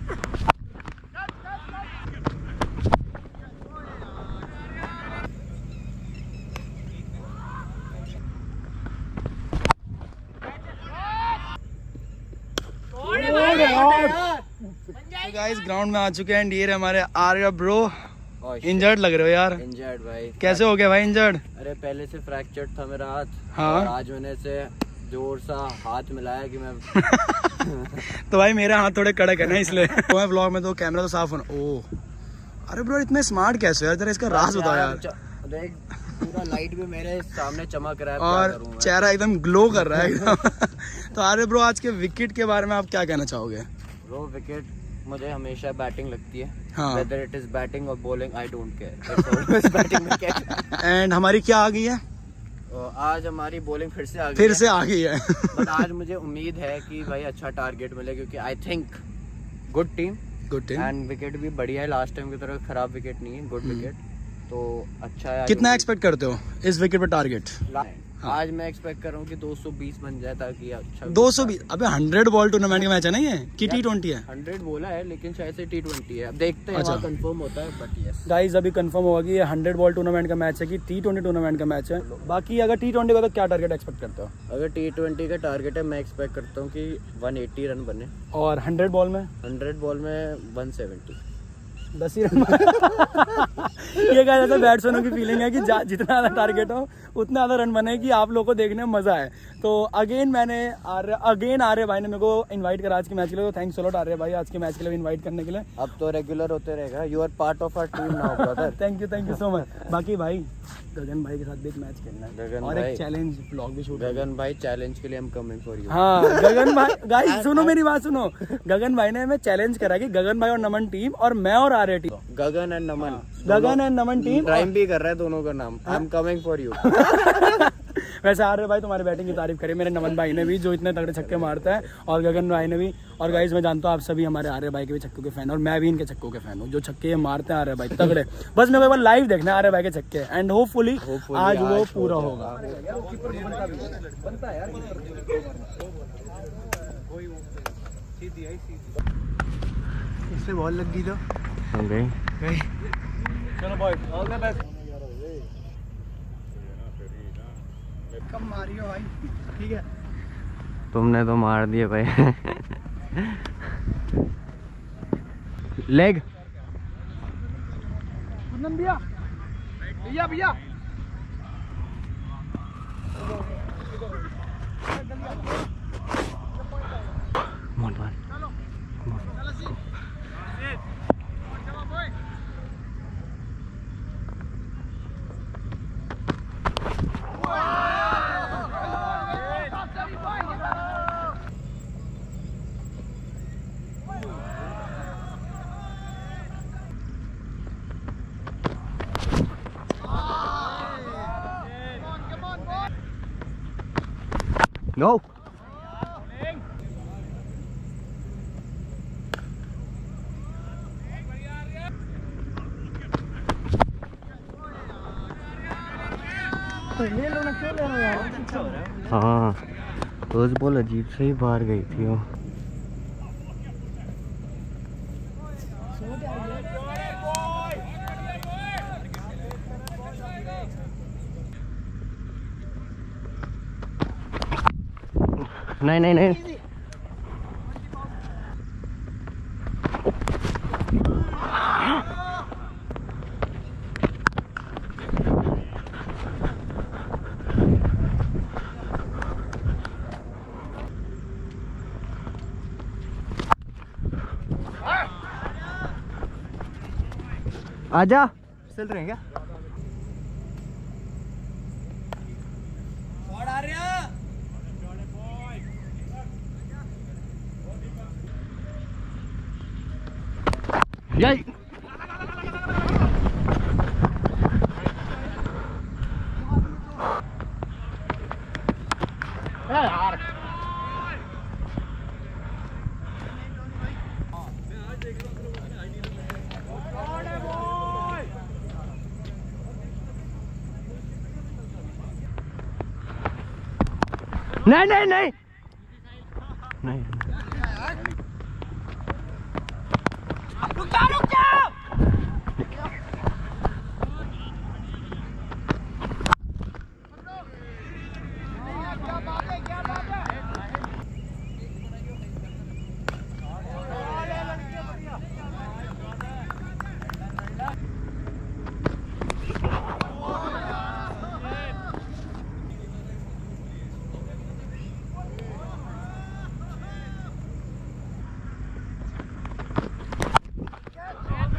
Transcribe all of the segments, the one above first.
Guys ground में आ चुके हैं एंड ये हमारे आर्या ब्रो। इंजर्ड लग रहे हो यार। इंजर्ड भाई। कैसे हो गया भाई इंजर्ड? अरे पहले से फ्रैक्चर्ड था मेरा हाथ। हाँ। और आज मैंने से जोर सा हाथ मिलाया कि मैं तो भाई मेरा हाथ थोड़े कड़क है ना इसलिए। तो मैं व्लॉग में तो कैमरा तो साफ होना। ओह अरे ब्रो इतने स्मार्ट कैसे हो यार, जरा इसका राज बताओ यार। देख पूरा लाइट भी मेरे सामने चमक रहा है और चेहरा एकदम ग्लो कर रहा है एकदम। तो अरे ब्रो आज के विकेट के बारे में आप क्या कहना चाहोगे? ब्रो विकेट मुझे हमेशा बैटिंग लगती है। हाँ। Whether it is batting or bowling, I don't care. It's always batting wicket. And हमारी क्या आ गई है? आज हमारी बॉलिंग फिर से आ गई है। बट आज मुझे उम्मीद है कि भाई अच्छा टारगेट मिले, क्योंकि I think good team and wicket भी बढ़िया है। लास्ट टाइम की तरह खराब विकेट नहीं है, गुड विकेट तो अच्छा है। कितना एक्सपेक्ट करते हो इस विकेट पे टारगेट? हाँ। आज मैं एक्सपेक्ट कर रहा हूँ कि 220 बन जाए ताकि अच्छा 220। अबे 100 बॉल टूर्नामेंट का मैच है ना ये कि T20 है? 100 बोला है लेकिन शायद से T20 है, अब देखते हैं। अच्छा। कंफर्म होता है बट यस गाइस अभी कंफर्म होगा कि ये 100 बॉल टूर्नामेंट का मैच है कि T20 टूर्नामेंट का मैच है। बाकी अगर T20 का तो क्या टारगेट एक्सपेक्ट करते हो? अगर T20 का टारगेट है मैं एक्सपेक्ट करता हूँ कि 180 रन बने। और 100 बॉल में? 100 बॉल में 170। 10 ही रन। ये क्या ऐसा बैट्समैनों की फीलिंग है कि जितना ज्यादा टारगेट हो उतना ज्यादा रन बने कि आप लोगों को देखने में मजा आए। तो अगेन आर्य भाई ने मेरे को इनवाइट करा आज के मैच के लिए। तो थैंक्स अ लॉट आर्य भाई आज के मैच के लिए इनवाइट करने के लिए। अब तो रेगुलर होते रहेगा। You are part of our team now brother. Thank you so much. बाकी भाई गगन भाई के साथ भी एक मैच खेलना है और एक चैलेंज ब्लॉग भी शूट। गगन भाई चैलेंज के लिए हम कमिंग फॉर यू। हाँ गगन भाई गाइस सुनो मेरी बात सुनो। गगन भाई ने हमें चैलेंज करा कि गगन भाई और नमन टीम और मैं और Arya team. Gagan and Naman team rhyme भी कर रहा है दोनों का नाम। I am coming for you. वैसे आर्य भाई तुम्हारी बैटिंग की तारीफ करी मेरे नमन भाई ने भी, जो इतने तगड़े छक्के मारता है, और गगन भाई ने भी। और गाइस मैं जानता हूँ आप सभी हमारे आर्य भाई के भी छक्कों के फैन, और मैं भी इनके छक्कों के फैन हूँ। जो छक्के मारते हैं आर्य भाई तगड़े। बस मेरे को एक बार लाइव देखना है आर्य भाई के छक्के एंड होपफुली आज वो पूरा होगा। इससे बॉल लग गई तो चलो bye all the best. Come Mario भाई, ठीक है तुमने तो मार दिए भाई। लेग भैया भैया भैया नो। हाँ उस बॉल अजीब से ही बाहर गई थी वो। नहीं नहीं नहीं आजा। चल रहे हैं क्या? यही यार नहीं नहीं नहीं नहीं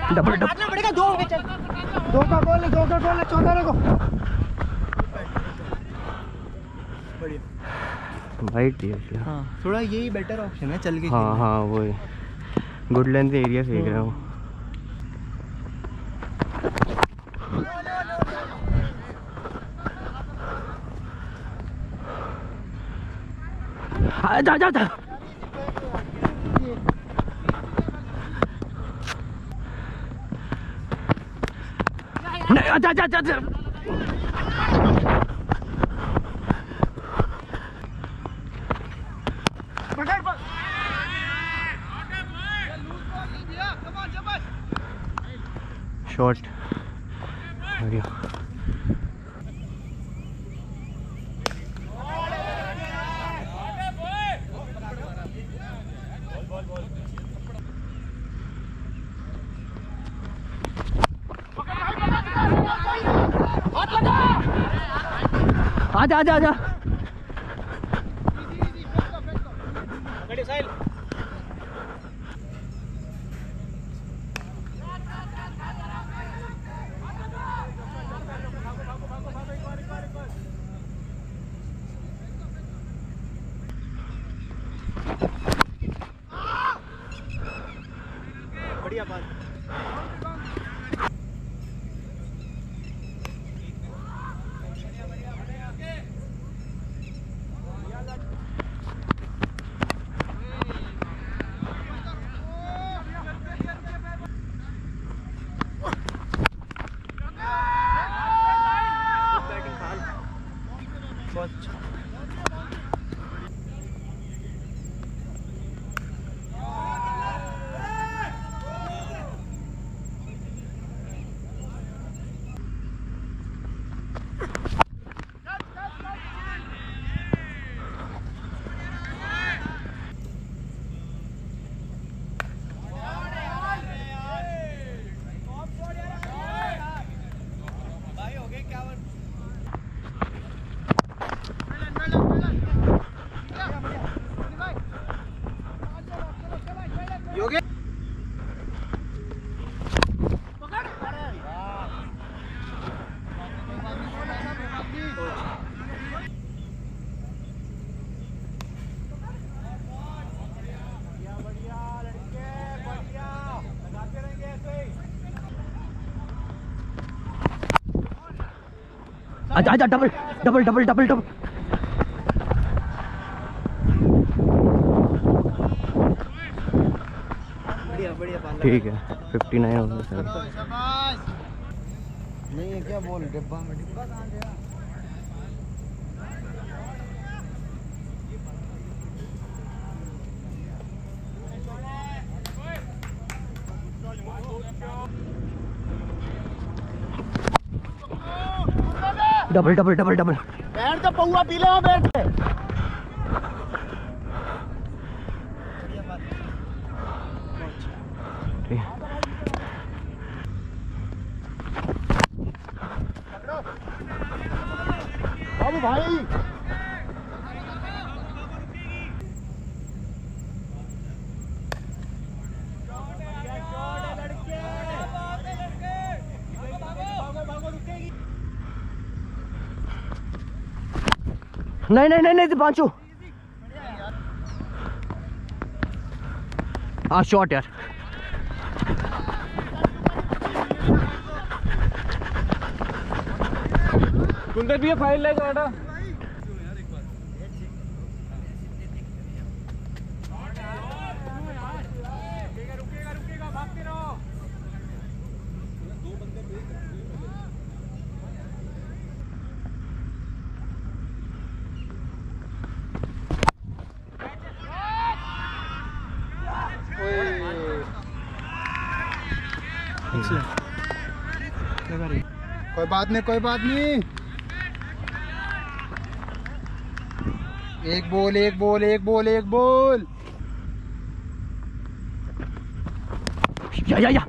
डबल डबल पड़ेगा। 2 विकेट, 2 का गोल है, 2 का गोल है, 14 को। भाई ठीक है। हाँ थोड़ा यही बेटर ऑप्शन है चल के। हाँ हाँ वो गुड लेंथ एरिया फेंक रहा हूँ। जा जा जा नहीं, जा जा जा जा। शॉट बढ़िया। आजा आजा आजा। बढ़िया बात। आजा आजा। Double double double double double. ठीक है 59 हो गया सर। नहीं है क्या बोल डिब्बा में डिब्बा कहाँ गया? Double double double double. बैठ तो पौआ पी ले बैठ के। बाबू भाई नहीं नहीं नहीं नहीं पांचू। हाँ शॉट यार। कुंदन भी फाइल ले जाओ। कोई बात नहीं कोई बात नहीं। एक बॉल एक बॉल एक बॉल एक बॉल। या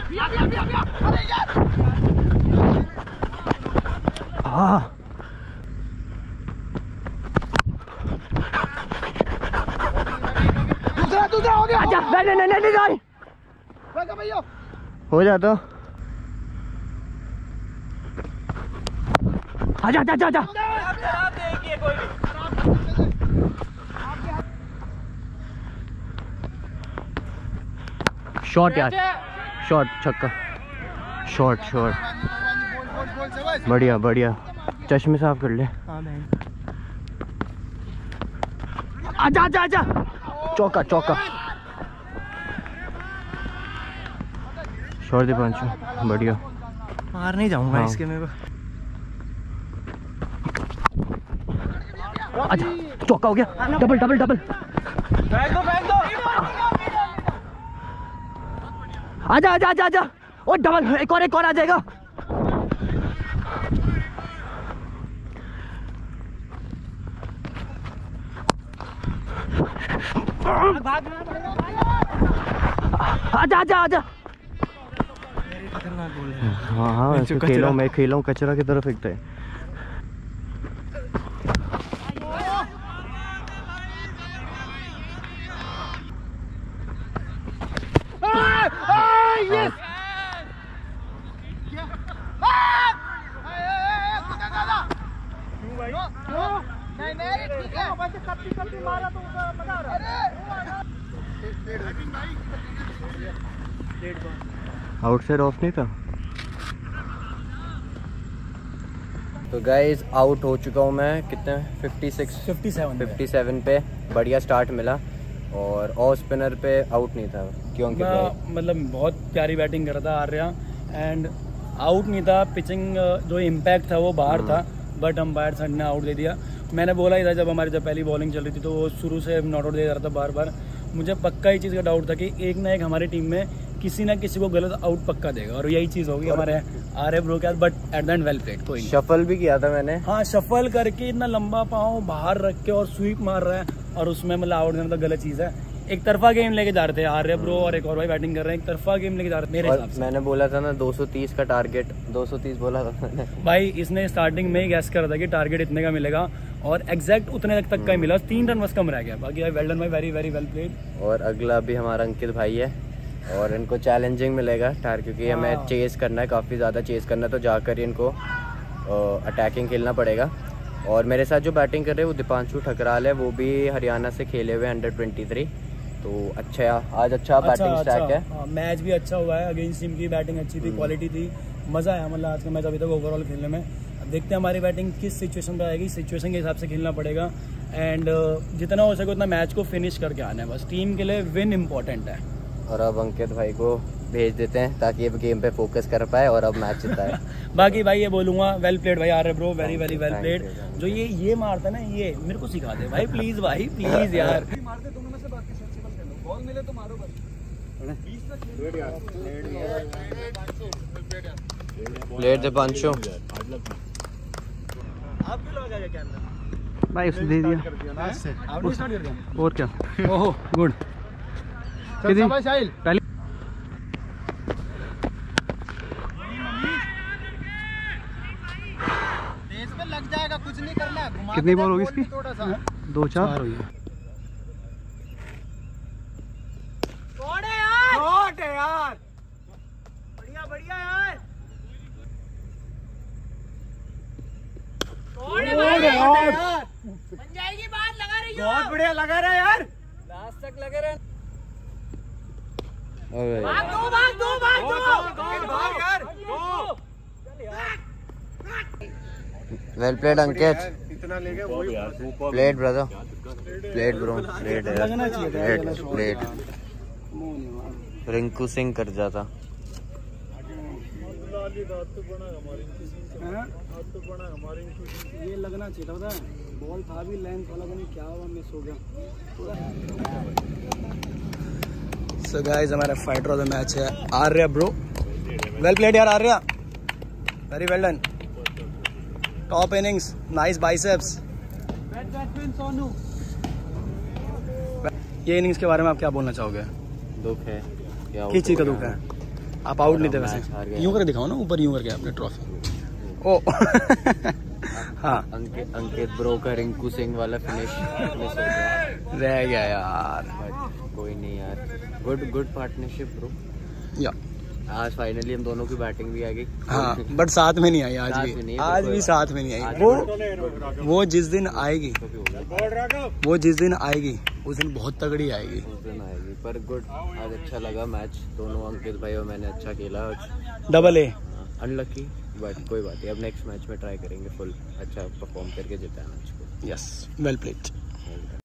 हाँ दूसरा हो गया। नहीं हो जाता। आजा जा जा जा। शॉट यार, शॉट छक्का, शॉट शॉट, बढ़िया बढ़िया। चश्मे साफ कर ले। आजा आजा आजा। चौका चौका। शॉट दीपांशु, बढ़िया। मार नहीं जाऊंगा हाँ। इसके मेरे को। आजा, चौका हो गया। Double double double. फेंक दो। आजा आजा आजा आजा। ओ डबल, एक और आ जाएगा। आजा आजा आजा। खतरनाक बोल है। हाँ हाँ, मैं खेलों कचरा की तरफ फेंकता है। आउटसाइड ऑफ नहीं था। तो गाइज आउट हो चुका हूँ मैं। कितने? 57 पे। बढ़िया स्टार्ट मिला और ऑफ स्पिनर पे आउट नहीं था। क्यों? मतलब बहुत प्यारी बैटिंग कर रहा था आर्या एंड आउट नहीं था। पिचिंग जो इम्पैक्ट था वो बाहर था, बट अंपायर सर ने आउट दे दिया। मैंने बोला ही था जब पहली बॉलिंग चल रही थी तो वो शुरू से नॉट आउट दे रहा था बार बार। मुझे पक्का ही चीज़ का डाउट था कि एक ना एक हमारी टीम में किसी ना किसी को गलत आउट पक्का देगा और यही चीज़ होगी हमारे आर्य ब्रो के साथ। But at the end well played. कोई शफल भी किया था मैंने। हाँ, शफल करके इतना लंबा पाँव बाहर रख के और स्वीप मार रहा है और उसमें मतलब आउट देना तो गलत चीज़ है। एक तरफा गेम लेके जा रहे थे आर्य ब्रो और एक और भाई बैटिंग कर रहे हैं। एक तरफा गेम लेके जा रहे थे मेरे हिसाब से। मैंने बोला था ना 230 का टारगेट, 230 बोला था मैंने। भाई इसने स्टार्टिंग में ही गैस कर रहा था कि टारगेट इतने का मिलेगा और एग्जैक्ट उतने तक का ही मिला। 3 रन बस कम रह गया। बाकी भाई वेल डन भाई, वेरी वेरी वेल प्लेड। और अगला भी हमारा अंकित भाई है और इनको चैलेंजिंग मिलेगा क्योंकि हमें चेस करना है, काफ़ी ज़्यादा चेस करना है। तो जाकर इनको अटैकिंग खेलना पड़ेगा। और मेरे साथ जो बैटिंग कर रहे हैं वो दीपांशु ठकराल है, वो भी हरियाणा से खेले हुए अंडर 23। तो अच्छा आज बैटिंग स्टैक है। मैच भी अच्छा हुआ है। अगेंस्ट टीम की बैटिंग अच्छी थी, क्वालिटी थी, मज़ा आया मतलब आज का मैच अभी तक ओवरऑल खेलने में। अब देखते हैं हमारी बैटिंग किस सिचुएशन पर आएगी। सिचुएशन के हिसाब से खेलना पड़ेगा एंड जितना हो सके उतना मैच को फिनिश करके आना है। बस टीम के लिए विन इम्पोर्टेंट है। और अब अंकित भाई को भेज देते हैं ताकि अब गेम पे फोकस कर पाए और अब मैच जीता है। बाकी भाई ये बोलूँगा वेल प्लेड भाई Arya bro, very very well played. जो ये मारता है ना, ये मेरे को सिखा दे भाई, प्लीज़ भाई प्लीज़ यार। मिले तो मारो बस। प्लेट दीपांशु। आप क्यों लगा जाए कैमरा? भाई उसने दे दिया। आपने स्टार्ट कर दिया। और क्या? ओहो गुड। चल भाई साहिल। पहले तेज पे लग जाएगा, कुछ नहीं करना। कितनी बॉल होगी इसकी? 2-4 हुई। यार बढ़िया बढ़िया यार। बन जाएगी बात, लगा रही हो। बहुत बढ़िया लगा रहा है यार, लास्ट तक लगे रहे। भाग दो यार। Well played Ankit. इतना ले गए वही played brother, played bro, played Rinku Singh कर जाता। ये लगना चाहिए था, पता है बॉल था भी लेंथ वाला, क्या हुआ मिस हो गया। सो गाइस हमारा फाइटर ऑफ द मैच है आर्या ब्रो। वेल प्लेड यार Arya, very well done. Top innings, nice biceps. ये इनिंग्स के बारे में आप क्या बोलना चाहोगे? दुख है, किस चीज का दुख है? आप आउट नहीं थे वैसे। यूं करके दिखाओ ना, ऊपर यूं करके अपने ट्रॉफी। ओ हाँ अंकित ब्रो का रिंकू सिंह वाला फिनिश मिस हो गया, रह गया यार। कोई नहीं यार, गुड पार्टनरशिप ब्रो। या आज फाइनली हम दोनों की बैटिंग भी आ गई। हाँ बट साथ में नहीं आई आज भी साथ में नहीं आई। वो जिस दिन आएगी उस दिन बहुत तगड़ी आएगी। पर गुड, आज अच्छा लगा मैच। दोनों अंकित भाई और मैंने अच्छा खेला आज। डबल ए अनलकी बट कोई बात नहीं, अब नेक्स्ट मैच में ट्राई करेंगे फुल अच्छा परफॉर्म करके जिताना मैच को। Yes, well played.